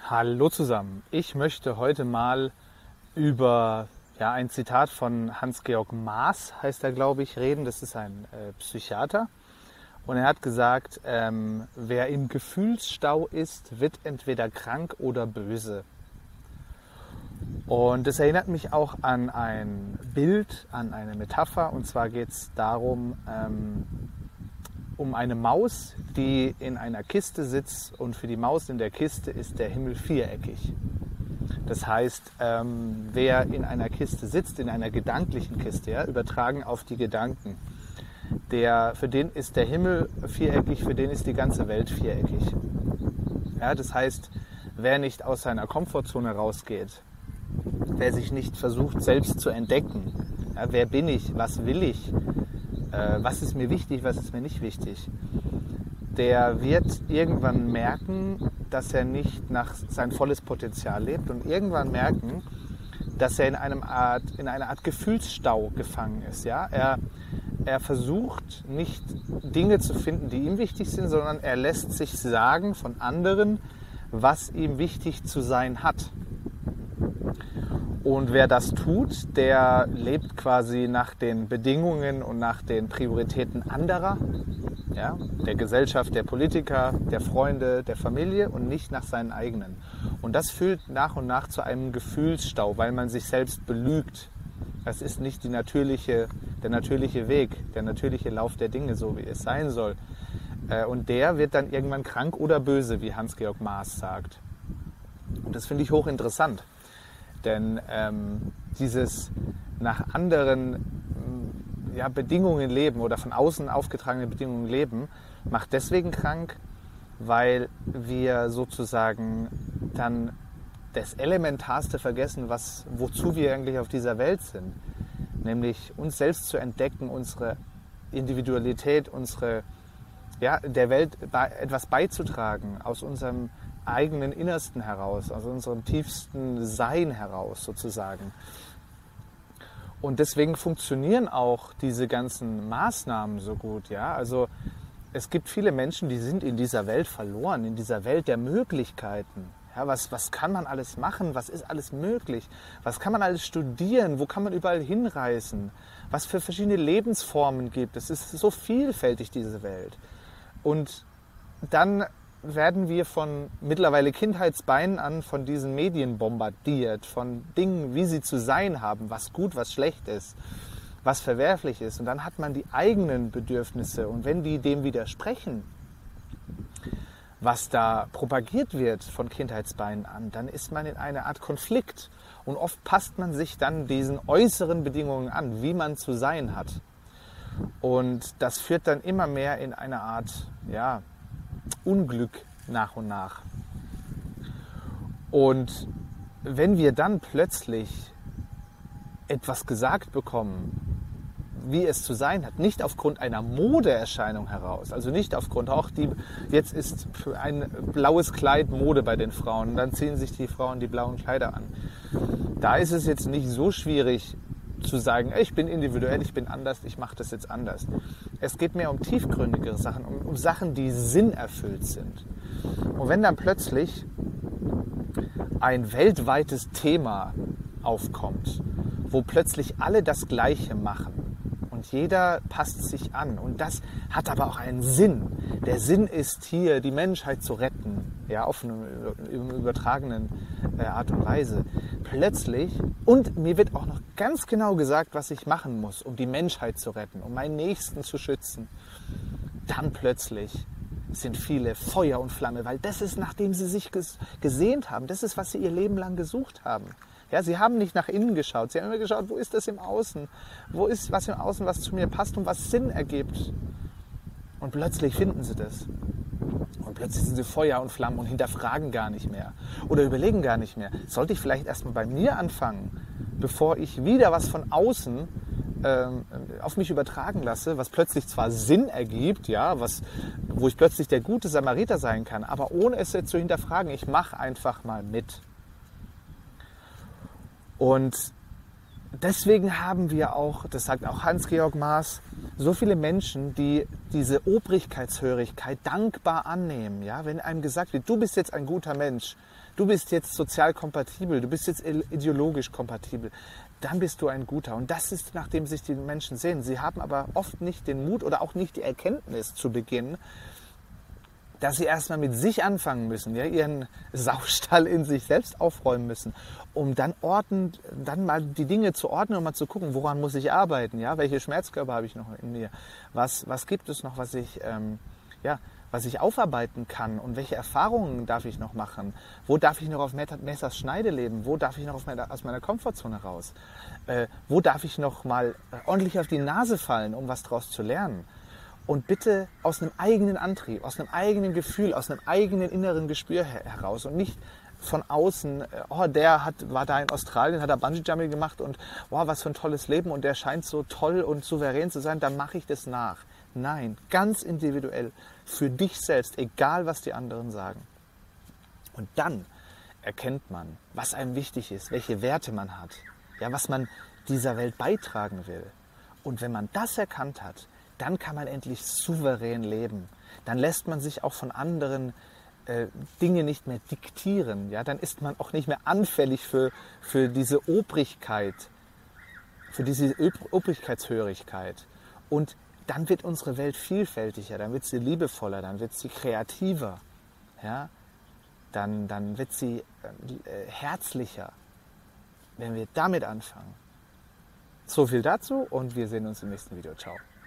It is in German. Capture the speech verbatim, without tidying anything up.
Hallo zusammen. Ich möchte heute mal über ja, ein Zitat von Hans-Georg Maaß, heißt er, glaube ich, reden. Das ist ein äh, Psychiater. Und er hat gesagt, ähm, wer im Gefühlsstau ist, wird entweder krank oder böse. Und das erinnert mich auch an ein Bild, an eine Metapher. Und zwar geht es darum, ähm, um eine Maus, die in einer Kiste sitzt, und für die Maus in der Kiste ist der Himmel viereckig. Das heißt, ähm, wer in einer Kiste sitzt, in einer gedanklichen Kiste, ja, übertragen auf die Gedanken, der, für den ist der Himmel viereckig, für den ist die ganze Welt viereckig. Ja, das heißt, wer nicht aus seiner Komfortzone rausgeht, wer sich nicht versucht, selbst zu entdecken, ja, wer bin ich, was will ich, äh, was ist mir wichtig, was ist mir nicht wichtig, der wird irgendwann merken, dass er nicht nach sein volles Potenzial lebt und irgendwann merken, dass er in, einem Art, in einer Art Gefühlsstau gefangen ist. Ja? Er, er versucht nicht Dinge zu finden, die ihm wichtig sind, sondern er lässt sich sagen von anderen, was ihm wichtig zu sein hat. Und wer das tut, der lebt quasi nach den Bedingungen und nach den Prioritäten anderer, ja, der Gesellschaft, der Politiker, der Freunde, der Familie und nicht nach seinen eigenen. Und das führt nach und nach zu einem Gefühlsstau, weil man sich selbst belügt. Das ist nicht die natürliche, der natürliche Weg, der natürliche Lauf der Dinge, so wie es sein soll. Und der wird dann irgendwann krank oder böse, wie Hans-Georg Maaß sagt. Und das finde ich hochinteressant. Denn ähm, dieses nach anderen ja, Bedingungen leben oder von außen aufgetragene Bedingungen leben, macht deswegen krank, weil wir sozusagen dann das Elementarste vergessen, was, wozu wir eigentlich auf dieser Welt sind. Nämlich uns selbst zu entdecken, unsere Individualität, unsere, ja, der Welt etwas beizutragen, aus unserem eigenen Innersten heraus, aus unserem tiefsten Sein heraus sozusagen. Und deswegen funktionieren auch diese ganzen Maßnahmen so gut. Ja? Also es gibt viele Menschen, die sind in dieser Welt verloren, in dieser Welt der Möglichkeiten. Ja, was, was kann man alles machen? Was ist alles möglich? Was kann man alles studieren? Wo kann man überall hinreisen? Was für verschiedene Lebensformen gibt es? Es ist so vielfältig, diese Welt. Und dann werden wir von mittlerweile Kindheitsbeinen an von diesen Medien bombardiert, von Dingen, wie sie zu sein haben, was gut, was schlecht ist, was verwerflich ist. Und dann hat man die eigenen Bedürfnisse. Und wenn die dem widersprechen, was da propagiert wird von Kindheitsbeinen an, dann ist man in einer Art Konflikt. Und oft passt man sich dann diesen äußeren Bedingungen an, wie man zu sein hat. Und das führt dann immer mehr in eine Art, ja, Unglück nach und nach. Und wenn wir dann plötzlich etwas gesagt bekommen, wie es zu sein hat, nicht aufgrund einer Modeerscheinung heraus, also nicht aufgrund, auch die, jetzt ist ein blaues Kleid Mode bei den Frauen, dann ziehen sich die Frauen die blauen Kleider an. Da ist es jetzt nicht so schwierig zu sagen, ich bin individuell, ich bin anders, ich mache das jetzt anders. Es geht mehr um tiefgründigere Sachen, um, um Sachen, die sinnerfüllt sind. Und wenn dann plötzlich ein weltweites Thema aufkommt, wo plötzlich alle das Gleiche machen und jeder passt sich an und das hat aber auch einen Sinn. Der Sinn ist hier, die Menschheit zu retten, ja, auf eine übertragenen äh, Art und Weise. Plötzlich, und mir wird auch noch ganz genau gesagt, was ich machen muss, um die Menschheit zu retten, um meinen Nächsten zu schützen. Dann plötzlich sind viele Feuer und Flamme, weil das ist, nachdem sie sich ges- gesehnt haben, das ist, was sie ihr Leben lang gesucht haben. Ja, sie haben nicht nach innen geschaut, sie haben immer geschaut, wo ist das im Außen, wo ist was im Außen, was zu mir passt und was Sinn ergibt. Und plötzlich finden sie das. Und plötzlich sind sie Feuer und Flammen und hinterfragen gar nicht mehr oder überlegen gar nicht mehr. Sollte ich vielleicht erstmal bei mir anfangen, bevor ich wieder was von außen ähm, auf mich übertragen lasse, was plötzlich zwar Sinn ergibt, ja, was, wo ich plötzlich der gute Samariter sein kann, aber ohne es jetzt zu hinterfragen, ich mache einfach mal mit. Und deswegen haben wir auch, das sagt auch Hans-Georg Maaß, so viele Menschen, die diese Obrigkeitshörigkeit dankbar annehmen. Ja? Wenn einem gesagt wird, du bist jetzt ein guter Mensch, du bist jetzt sozial kompatibel, du bist jetzt ideologisch kompatibel, dann bist du ein guter. Und das ist, nachdem sich die Menschen sehen. Sie haben aber oft nicht den Mut oder auch nicht die Erkenntnis zu Beginn, dass sie erstmal mit sich anfangen müssen, ja, ihren Saustall in sich selbst aufräumen müssen, um dann ordnend, dann mal die Dinge zu ordnen und mal zu gucken, woran muss ich arbeiten, ja, welche Schmerzkörper habe ich noch in mir, was, was gibt es noch, was ich, ähm, ja, was ich aufarbeiten kann und welche Erfahrungen darf ich noch machen, wo darf ich noch auf Messers Schneide leben, wo darf ich noch meine, aus meiner Komfortzone raus, äh, wo darf ich noch mal ordentlich auf die Nase fallen, um was daraus zu lernen. Und bitte aus einem eigenen Antrieb, aus einem eigenen Gefühl, aus einem eigenen inneren Gespür heraus und nicht von außen, oh, der hat, war da in Australien, hat er Bungee-Jumping gemacht und wow, was für ein tolles Leben und der scheint so toll und souverän zu sein, dann mache ich das nach. Nein, ganz individuell, für dich selbst, egal was die anderen sagen. Und dann erkennt man, was einem wichtig ist, welche Werte man hat, ja, was man dieser Welt beitragen will. Und wenn man das erkannt hat, dann kann man endlich souverän leben. Dann lässt man sich auch von anderen äh, Dinge nicht mehr diktieren. Ja? Dann ist man auch nicht mehr anfällig für, für diese Obrigkeit, für diese Obrigkeitshörigkeit. Und dann wird unsere Welt vielfältiger, dann wird sie liebevoller, dann wird sie kreativer. Ja? Dann, dann wird sie äh, herzlicher, wenn wir damit anfangen. So viel dazu und wir sehen uns im nächsten Video. Ciao.